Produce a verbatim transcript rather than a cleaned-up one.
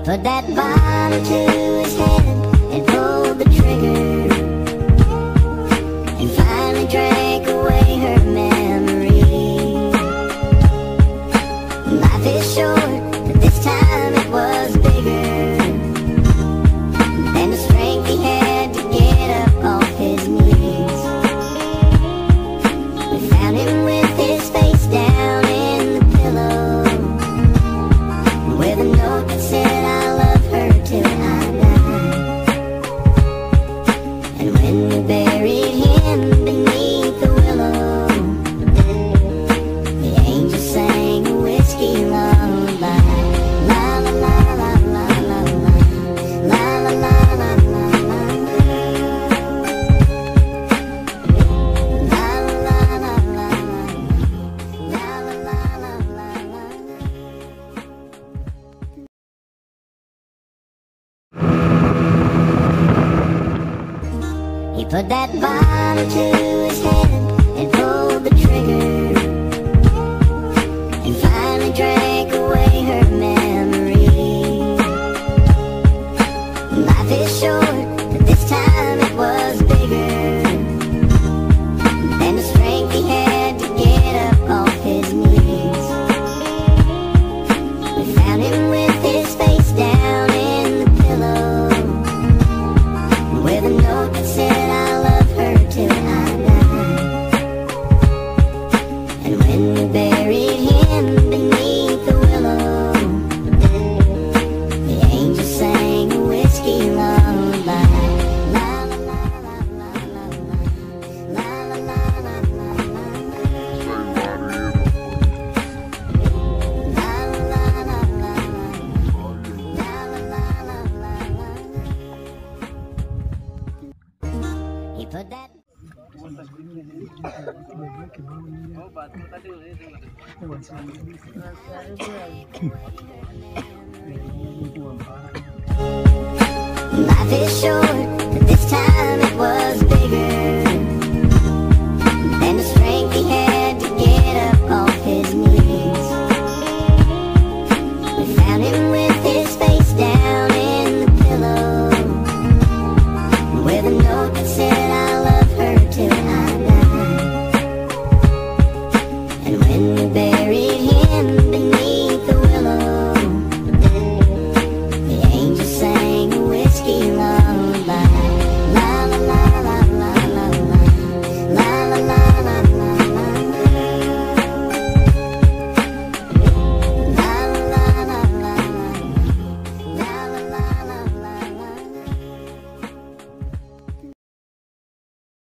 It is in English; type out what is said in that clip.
put that bottle to his head and pulled the trigger, and finally drank away her memory. Life is short, but this time it was bigger than the strength he had to get up off his knees. We found him with his face down in the pillow, with a note that said, "I love her till I die." And when we buried him beneath the willow, the angel sang a whiskey lullaby. La la la la la la la, la la la la la la, la la la la la, la la la la la. He put that bottle to his head and pulled the trigger, and finally drank away her memory. Life is short, but this time it was bigger than the strength he had to get up off his knees. We found him with his face down in the pillow, with a note that said, "I love her till I die." And when we buried him beneath the willow, the angel sang a whiskey lullaby. La la la la la la, la la la la la la, la la la la la, la la la la la. He put that. Life is short, but this time